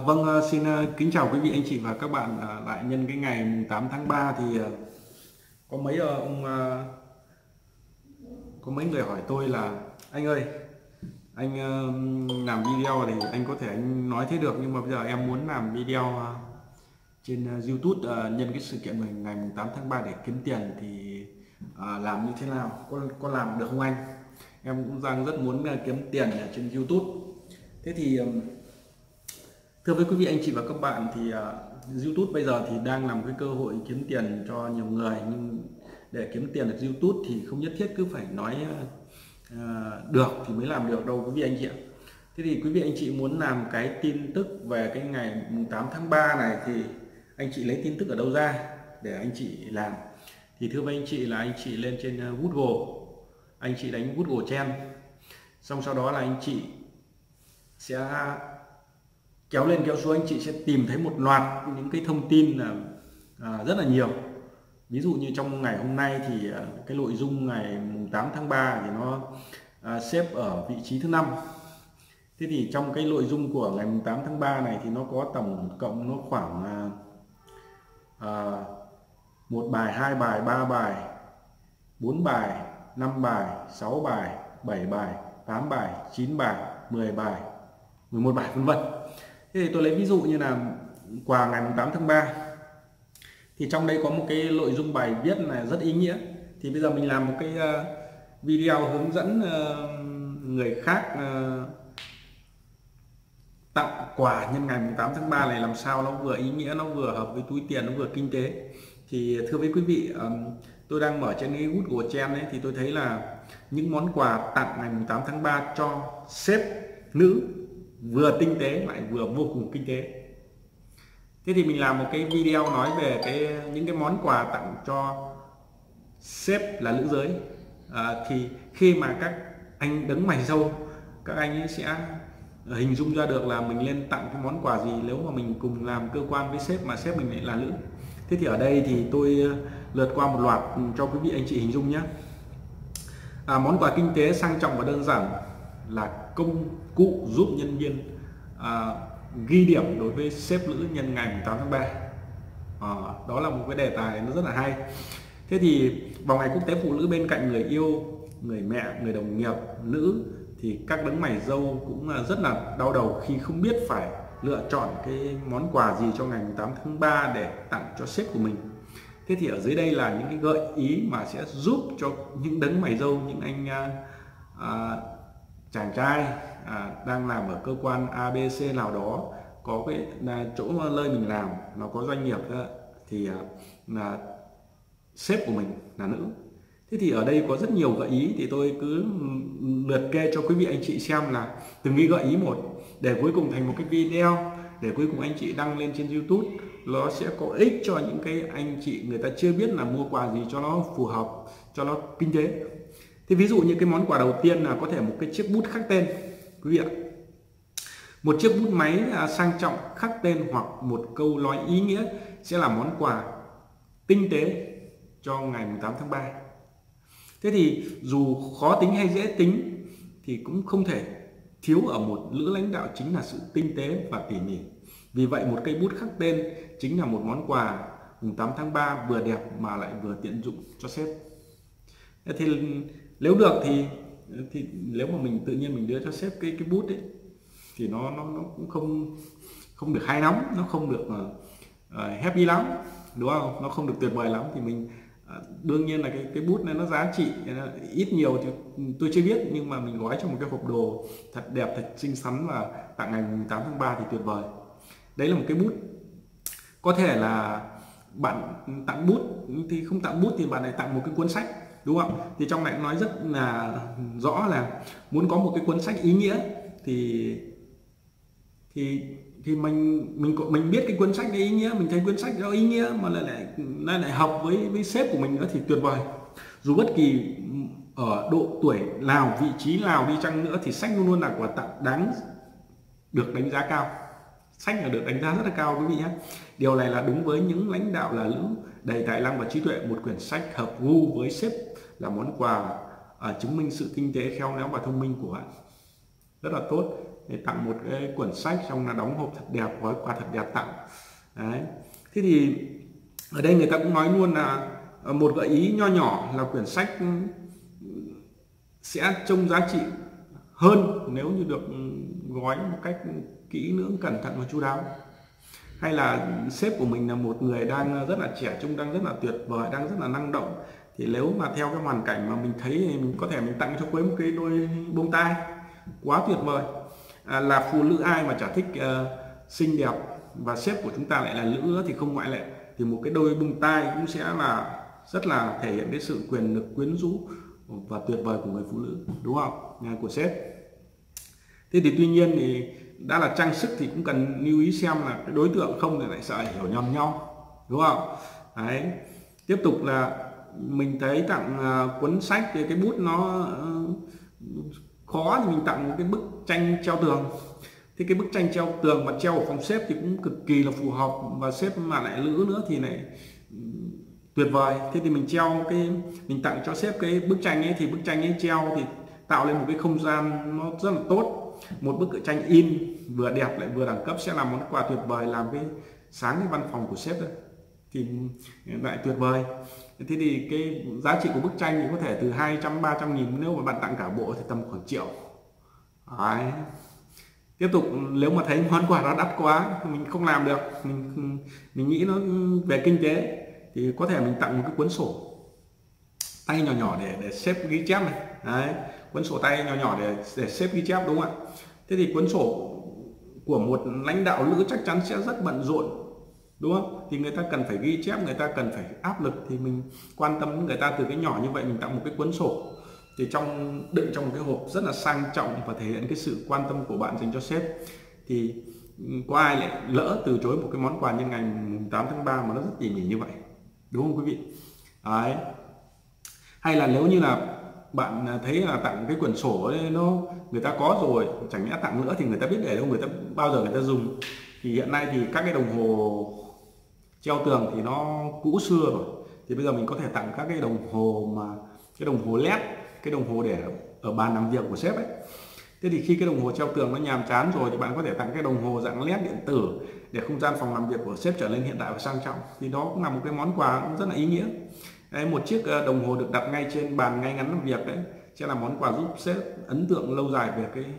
Xin kính chào quý vị anh chị và các bạn. Lại nhân cái ngày mùng 8 tháng 3 thì có mấy có mấy người hỏi tôi là anh ơi, anh làm video thì anh có thể anh nói thế được, nhưng mà bây giờ em muốn làm video trên YouTube nhân cái sự kiện mình ngày mùng 8 tháng 3 để kiếm tiền thì làm như thế nào, có làm được không anh? Em cũng đang rất muốn kiếm tiền ở trên YouTube. Thế thì thưa với quý vị anh chị và các bạn thì YouTube bây giờ thì đang là một cái cơ hội kiếm tiền cho nhiều người, nhưng để kiếm tiền ở YouTube thì không nhất thiết cứ phải nói được thì mới làm được đâu quý vị anh chị ạ. Thế thì quý vị anh chị muốn làm cái tin tức về cái ngày 8 tháng 3 này thì anh chị lấy tin tức ở đâu ra để anh chị làm? Thì thưa với anh chị là anh chị lên trên Google, anh chị đánh Google Trend, xong sau đó là anh chị sẽ kéo lên kéo xuống, anh chị sẽ tìm thấy một loạt những cái thông tin là rất là nhiều. Ví dụ như trong ngày hôm nay thì cái nội dung ngày 8 tháng 3 thì nó xếp ở vị trí thứ 5. Thế thì trong cái nội dung của ngày 8 tháng 3 này thì nó có tổng cộng nó khoảng 1 bài, 2 bài, 3 bài, 4 bài, 5 bài, 6 bài, 7 bài, 8 bài, 9 bài, 10 bài, 11 bài vân vân. Thế thì tôi lấy ví dụ như là quà ngày 8 tháng 3 thì trong đây có một cái nội dung bài viết này rất ý nghĩa. Thì bây giờ mình làm một cái video hướng dẫn người khác tặng quà nhân ngày 8 tháng 3 này làm sao nó vừa ý nghĩa, nó vừa hợp với túi tiền, nó vừa kinh tế. Thì thưa với quý vị, tôi đang mở trên cái Google Trend ấy, thì tôi thấy là những món quà tặng ngày 8 tháng 3 cho sếp nữ vừa tinh tế lại vừa vô cùng kinh tế. Thế thì mình làm một cái video nói về những cái món quà tặng cho sếp là nữ giới. Thì khi mà các anh đấng mày râu, các anh ấy sẽ hình dung ra được là mình lên tặng cái món quà gì nếu mà mình cùng làm cơ quan với sếp mà sếp mình lại là nữ. Thế thì ở đây thì tôi lượt qua một loạt cho quý vị anh chị hình dung nhé. Món quà kinh tế sang trọng và đơn giản là công cụ giúp nhân viên ghi điểm đối với sếp nữ nhân ngày 8 tháng 3. Đó là một cái đề tài nó rất là hay. Thế thì vào ngày quốc tế phụ nữ, bên cạnh người yêu, người mẹ, người đồng nghiệp nữ thì các đấng mày râu cũng rất là đau đầu khi không biết phải lựa chọn cái món quà gì cho ngày 8 tháng 3 để tặng cho sếp của mình. Thế thì ở dưới đây là những cái gợi ý mà sẽ giúp cho những đấng mày râu, những anh chàng trai đang làm ở cơ quan ABC nào đó, có cái chỗ nơi mình làm nó có doanh nghiệp đó, thì là sếp của mình là nữ. Thế thì ở đây có rất nhiều gợi ý, thì tôi cứ liệt kê cho quý vị anh chị xem là từng cái gợi ý một, để cuối cùng thành một cái video để cuối cùng anh chị đăng lên trên YouTube. Nó sẽ có ích cho những cái anh chị người ta chưa biết là mua quà gì cho nó phù hợp, cho nó kinh tế. Thì ví dụ như cái món quà đầu tiên là có thể một cái chiếc bút khắc tên quý vị ạ. Một chiếc bút máy sang trọng khắc tên hoặc một câu nói ý nghĩa sẽ là món quà tinh tế cho ngày 8 tháng 3. Thế thì dù khó tính hay dễ tính thì cũng không thể thiếu ở một nữ lãnh đạo chính là sự tinh tế và tỉ mỉ. Vì vậy một cây bút khắc tên chính là một món quà 8 tháng 3 vừa đẹp mà lại vừa tiện dụng cho sếp. Thì nếu được thì nếu mà mình tự nhiên mình đưa cho sếp cái bút ấy thì nó cũng không được hay lắm, nó không được happy lắm, đúng không? Nó không được tuyệt vời lắm. Thì mình đương nhiên là cái bút này nó giá trị ít nhiều thì tôi chưa biết, nhưng mà mình gói trong một cái hộp đồ thật đẹp, thật xinh xắn và tặng ngày 8 tháng 3 thì tuyệt vời. Đấy là một cái bút. Có thể là bạn tặng bút, thì không tặng bút thì bạn lại tặng một cái cuốn sách, đúng không? Thì trong này nói rất là rõ là muốn có một cái cuốn sách ý nghĩa thì mình biết cái cuốn sách đấy ý nghĩa, mình thấy cuốn sách đó ý nghĩa mà lại hợp với sếp của mình nữa thì tuyệt vời. Dù bất kỳ ở độ tuổi nào, vị trí nào đi chăng nữa thì sách luôn luôn là quà tặng đáng được đánh giá cao. Sách là được đánh giá rất là cao quý vị nhé. Điều này là đúng với những lãnh đạo là nữ đầy tài năng và trí tuệ. Một quyển sách hợp gu với sếp là món quà chứng minh sự kinh tế, khéo léo và thông minh của bạn. rất là tốt. Để tặng một cái quyển sách xong là đóng hộp thật đẹp, gói quà thật đẹp tặng. Đấy. Thế thì ở đây người ta cũng nói luôn là một gợi ý nho nhỏ là quyển sách sẽ trông giá trị hơn nếu như được gói một cách kỹ lưỡng, cẩn thận và chu đáo. Hay là sếp của mình là một người đang rất là trẻ trung, đang rất là tuyệt vời, đang rất là năng động, thì nếu mà theo cái hoàn cảnh mà mình thấy thì mình có thể mình tặng cho Quế một cái đôi bông tai quá tuyệt vời. Là phụ nữ ai mà chả thích xinh đẹp, và sếp của chúng ta lại là nữ thì không ngoại lệ, thì một cái đôi bông tai cũng sẽ là rất là thể hiện cái sự quyền lực, quyến rũ và tuyệt vời của người phụ nữ, đúng không, của sếp. Thế thì tuy nhiên thì đã là trang sức thì cũng cần lưu ý xem là cái đối tượng, không thì lại sợ hiểu nhầm nhau, đúng không. Đấy. Tiếp tục là mình thấy tặng cuốn sách thì cái bút nó khó, thì mình tặng một cái bức tranh treo tường. Thì cái bức tranh treo tường mà treo ở phòng sếp thì cũng cực kỳ là phù hợp, và sếp mà lại nữ nữa thì lại tuyệt vời. Thế thì mình mình tặng cho sếp cái bức tranh ấy, thì bức tranh ấy treo thì tạo lên một cái không gian nó rất là tốt. Một bức tranh in vừa đẹp lại vừa đẳng cấp sẽ là món quà tuyệt vời, làm cái sáng cái văn phòng của sếp đấy thì lại tuyệt vời. Thế thì cái giá trị của bức tranh thì có thể từ 200-300 nghìn, nếu mà bạn tặng cả bộ thì tầm khoảng triệu. Đấy. Tiếp tục, nếu mà thấy món quà nó đắt quá, mình không làm được, mình nghĩ nó về kinh tế, thì có thể mình tặng một cái cuốn sổ tay nhỏ nhỏ để xếp ghi chép này. Đấy, cuốn sổ tay nhỏ nhỏ để xếp ghi chép, đúng không ạ. Thế thì cuốn sổ của một lãnh đạo nữ chắc chắn sẽ rất bận rộn, đúng không, thì người ta cần phải ghi chép, người ta cần phải áp lực, thì mình quan tâm đến người ta từ cái nhỏ như vậy. Mình tặng một cái cuốn sổ thì đựng trong một cái hộp rất là sang trọng và thể hiện cái sự quan tâm của bạn dành cho sếp, thì có ai lại lỡ từ chối một cái món quà nhân ngày 8 tháng 3 mà nó rất tỉ mỉ như vậy, đúng không quý vị. Đấy. Hay là nếu như là bạn thấy là tặng cái quyển sổ ấy, người ta có rồi, chẳng lẽ tặng nữa thì người ta biết để đâu, bao giờ người ta dùng. Thì hiện nay thì các cái đồng hồ treo tường thì nó cũ xưa rồi, thì bây giờ mình có thể tặng các cái đồng hồ cái đồng hồ led, cái đồng hồ để ở bàn làm việc của sếp ấy. Thế thì khi cái đồng hồ treo tường nó nhàm chán rồi thì bạn có thể tặng cái đồng hồ dạng led điện tử để không gian phòng làm việc của sếp trở nên hiện đại và sang trọng, thì đó cũng là một cái món quà cũng rất là ý nghĩa. Đấy, một chiếc đồng hồ được đặt ngay trên bàn ngay ngắn làm việc đấy sẽ là món quà giúp sếp ấn tượng lâu dài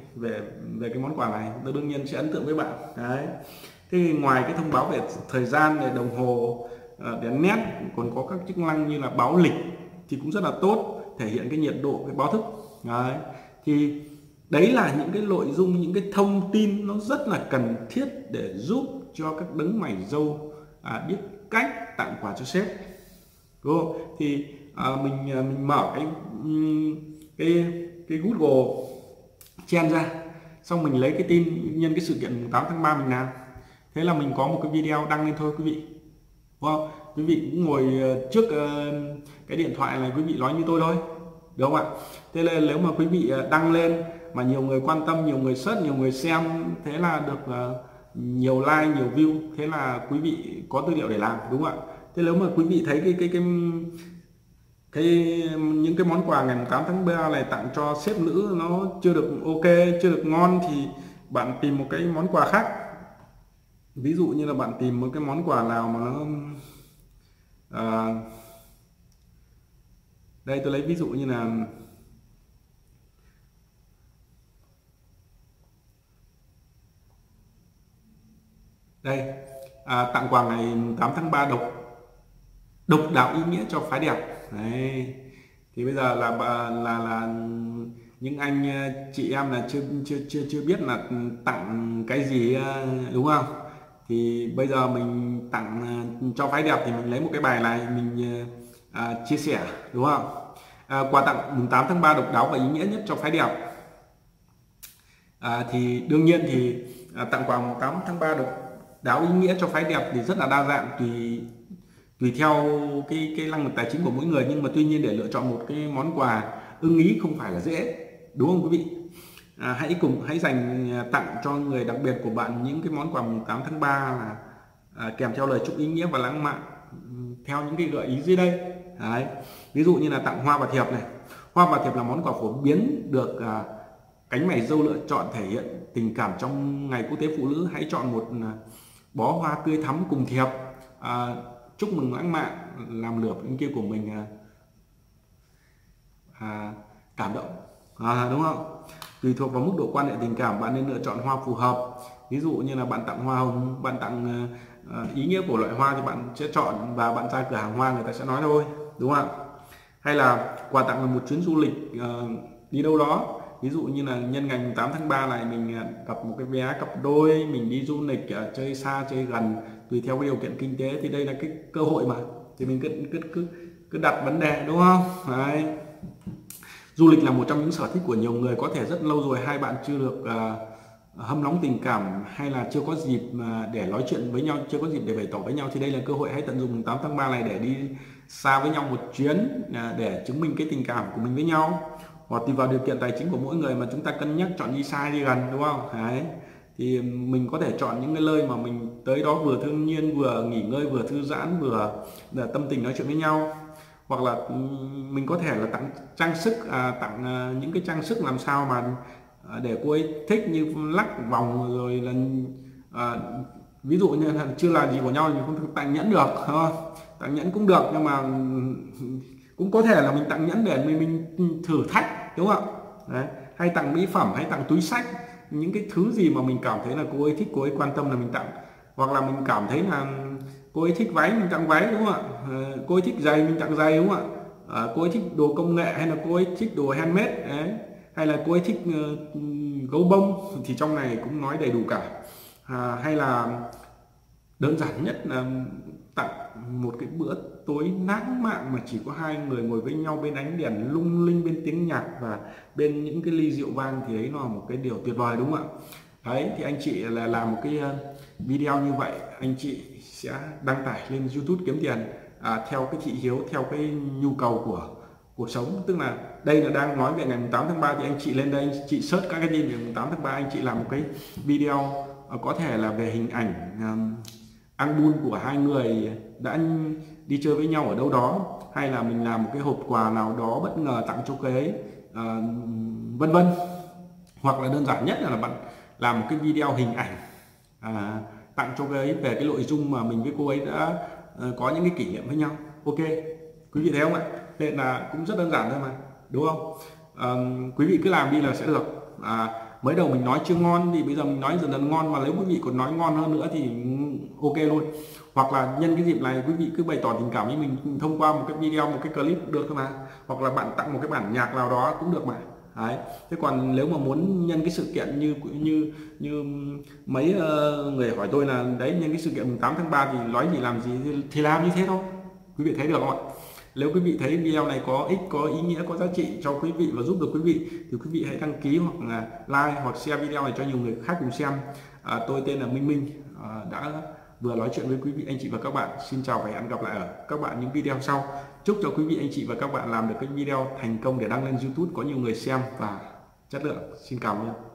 về cái món quà này, đương nhiên sẽ ấn tượng với bạn. Đấy. Thế thì ngoài cái thông báo về thời gian, để đồng hồ đèn nét còn có các chức năng như là báo lịch thì cũng rất là tốt, thể hiện cái nhiệt độ, cái báo thức. Đấy. Thì đấy là những cái nội dung, những cái thông tin nó rất là cần thiết để giúp cho các đấng mày râu biết cách tặng quà cho sếp, đúng không? Thì mình mở cái Google Trend ra, xong mình lấy cái tin nhân cái sự kiện 8 tháng 3 mình làm, thế là mình có một cái video đăng lên thôi quý vị. Đúng không? Quý vị cũng ngồi trước cái điện thoại này, quý vị nói như tôi thôi, được không ạ? Thế nên nếu mà quý vị đăng lên mà nhiều người quan tâm, nhiều người search, nhiều người xem, thế là được nhiều like, nhiều view, thế là quý vị có tư liệu để làm, đúng không ạ? Thế nếu mà quý vị thấy những cái món quà ngày 8 tháng 3 này tặng cho sếp nữ nó chưa được ok, chưa được ngon, thì bạn tìm một cái món quà khác. Ví dụ như là bạn tìm một cái món quà nào mà nó đây tôi lấy ví dụ như là đây, tặng quà ngày 8 tháng 3 độc đáo ý nghĩa cho phái đẹp. Đấy. Thì bây giờ là những anh chị em là chưa biết là tặng cái gì, đúng không? Thì bây giờ mình tặng cho phái đẹp thì mình lấy một cái bài này mình chia sẻ, đúng không? Quà tặng mùng 8 tháng 3 độc đáo và ý nghĩa nhất cho phái đẹp. Thì đương nhiên thì tặng quà mùng 8 tháng 3 độc đáo ý nghĩa cho phái đẹp thì rất là đa dạng, tùy theo cái năng lực tài chính của mỗi người, nhưng mà tuy nhiên để lựa chọn một cái món quà ưng ý không phải là dễ, đúng không quý vị? Hãy dành tặng cho người đặc biệt của bạn những cái món quà mùng 8 tháng 3 là kèm theo lời chúc ý nghĩa và lãng mạn theo những cái gợi ý dưới đây. Đấy. Ví dụ như là tặng hoa và thiệp này. Hoa và thiệp là món quà phổ biến được cánh mày râu lựa chọn thể hiện tình cảm trong ngày quốc tế phụ nữ, hãy chọn một bó hoa tươi thắm cùng thiệp chúc mừng lãng mạn, làm lửa bên kia của mình cảm động, đúng không? Tùy thuộc vào mức độ quan hệ tình cảm, bạn nên lựa chọn hoa phù hợp. Ví dụ như là bạn tặng hoa hồng, bạn tặng ý nghĩa của loại hoa thì bạn sẽ chọn và bạn ra cửa hàng hoa người ta sẽ nói thôi, đúng không ạ? Hay là quà tặng là một chuyến du lịch đi đâu đó, ví dụ như là nhân ngày 8 tháng 3 này mình gặp một cái vé cặp đôi, mình đi du lịch chơi xa chơi gần, tùy theo cái điều kiện kinh tế thì đây là cái cơ hội mà, thì mình cứ đặt vấn đề, đúng không? Đấy. Du lịch là một trong những sở thích của nhiều người, có thể rất lâu rồi hai bạn chưa được hâm nóng tình cảm, hay là chưa có dịp để nói chuyện với nhau, chưa có dịp để bày tỏ với nhau, thì đây là cơ hội, hãy tận dụng 8 tháng 3 này để đi xa với nhau một chuyến, để chứng minh cái tình cảm của mình với nhau. Hoặc tùy vào điều kiện tài chính của mỗi người mà chúng ta cân nhắc chọn đi xa đi gần, đúng không? Đấy. Thì mình có thể chọn những cái nơi mà mình tới đó vừa thiên nhiên, vừa nghỉ ngơi, vừa thư giãn, vừa tâm tình nói chuyện với nhau. Hoặc là mình có thể là tặng trang sức, tặng những cái trang sức làm sao mà để cô ấy thích, như lắc vòng rồi là ví dụ như là chưa là gì của nhau thì mình không tặng nhẫn được, tặng nhẫn cũng được, nhưng mà cũng có thể là mình tặng nhẫn để mình thử thách, đúng không ạ? Đấy. Hay tặng mỹ phẩm, hay tặng túi xách, những cái thứ gì mà mình cảm thấy là cô ấy thích, cô ấy quan tâm là mình tặng. Hoặc là mình cảm thấy là cô ấy thích váy, mình tặng váy, đúng không ạ? Cô ấy thích giày, mình tặng giày, đúng không ạ? Cô ấy thích đồ công nghệ, hay là cô ấy thích đồ handmade, đấy. Hay là cô ấy thích gấu bông, thì trong này cũng nói đầy đủ cả. Hay là đơn giản nhất là tặng một cái bữa tối lãng mạn mà chỉ có hai người ngồi với nhau bên ánh đèn lung linh, bên tiếng nhạc và bên những cái ly rượu vang, thì đấy là một cái điều tuyệt vời, đúng không ạ? Đấy, thì anh chị là làm một cái video như vậy, anh chị sẽ đăng tải lên YouTube kiếm tiền theo cái thị hiếu, theo cái nhu cầu của cuộc sống. Tức là đây là đang nói về ngày 8 tháng 3 thì anh chị lên đây, anh chị search các cái tin về 8 tháng 3, anh chị làm một cái video có thể là về hình ảnh album của hai người đã đi chơi với nhau ở đâu đó, hay là mình làm một cái hộp quà nào đó bất ngờ tặng cho cô ấy, vân vân. Hoặc là đơn giản nhất là bạn làm một cái video hình ảnh tặng cho cô ấy về cái nội dung mà mình với cô ấy đã có những cái kỷ niệm với nhau. Ok, quý vị thấy không ạ? Nên là cũng rất đơn giản thôi mà, đúng không? Quý vị cứ làm đi là sẽ được. Mới đầu mình nói chưa ngon thì bây giờ mình nói dần dần ngon, và nếu quý vị còn nói ngon hơn nữa thì ok luôn. Hoặc là nhân cái dịp này quý vị cứ bày tỏ tình cảm với mình thông qua một cái video, một cái clip cũng được thôi mà. Hoặc là bạn tặng một cái bản nhạc nào đó cũng được mà. Đấy. Thế còn nếu mà muốn nhân cái sự kiện như mấy người hỏi tôi là đấy, nhân cái sự kiện 8 tháng 3 thì nói gì làm gì thì làm như thế thôi. Quý vị thấy được không ạ? Nếu quý vị thấy video này có ích, có ý nghĩa, có giá trị cho quý vị và giúp được quý vị thì quý vị hãy đăng ký hoặc là like hoặc share video này cho nhiều người khác cùng xem. Tôi tên là Minh Minh, đã vừa nói chuyện với quý vị anh chị và các bạn. Xin chào và hẹn gặp lại ở các bạn những video sau. Chúc cho quý vị anh chị và các bạn làm được cái video thành công để đăng lên YouTube có nhiều người xem và chất lượng. Xin cảm ơn.